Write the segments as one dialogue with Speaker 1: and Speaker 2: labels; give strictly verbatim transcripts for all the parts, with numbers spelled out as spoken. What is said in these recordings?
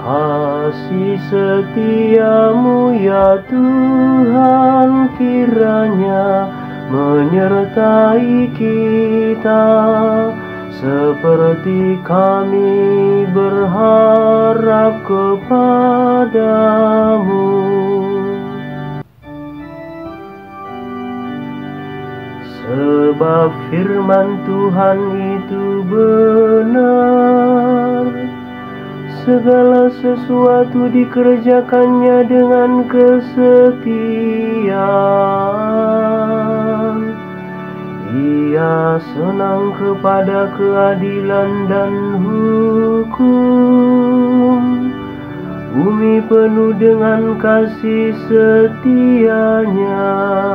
Speaker 1: Kasih setiamu ya Tuhan kiranya menyertai kita, seperti kami berharap kepadamu. Sebab firman Tuhan itu benar, segala sesuatu dikerjakannya dengan kesetiaan. Ia senang kepada keadilan dan hukum. Bumi penuh dengan kasih setianya.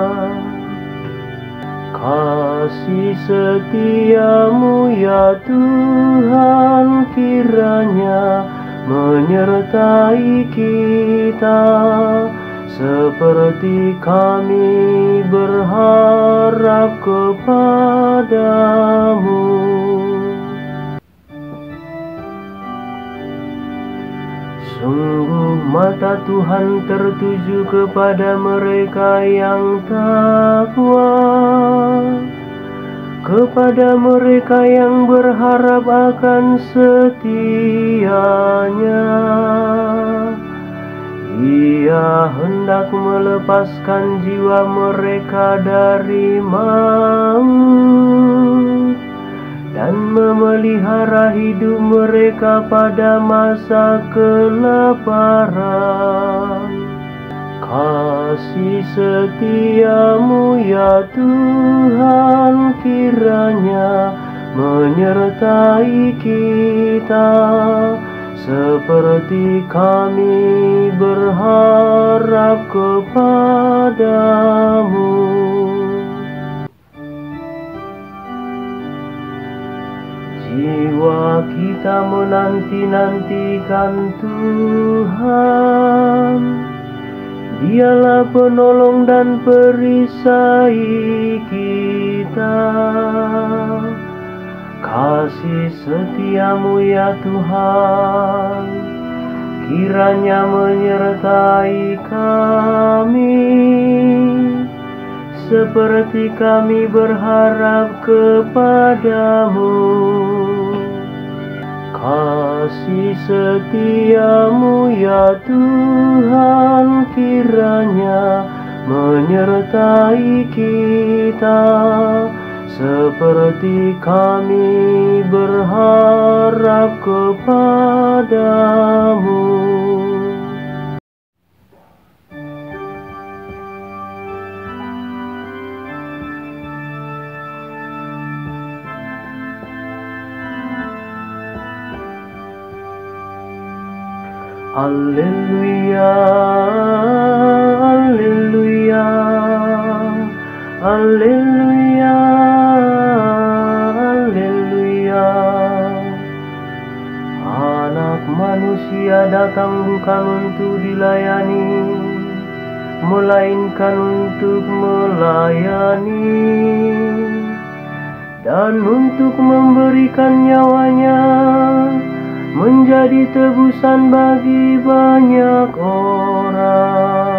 Speaker 1: Kasih setiamu ya Tuhan kiranya menyertai kita, seperti kami berharap kepadamu. Sungguh mata Tuhan tertuju kepada mereka yang takwa, kepada mereka yang berharap akan setianya. Ia hendak melepaskan jiwa mereka dari maut dan memelihara hidup mereka pada masa kelaparan. Kasih setiamu ya Tuhan kiranya menyertai kita, seperti kami berharap kepadamu. Jiwa kita menanti-nantikan Tuhan, Dialah penolong dan perisai kita. Kasih setiamu ya Tuhan kiranya menyertai kami, seperti kami berharap kepadamu. Kasih setiamu ya Tuhan kiranya menyertai kita, seperti kami berharap kepadamu. Alleluia, alleluia, alleluia, alleluia. Anak manusia datang bukan untuk dilayani, melainkan untuk melayani dan untuk memberikan nyawanya menjadi tebusan bagi banyak orang.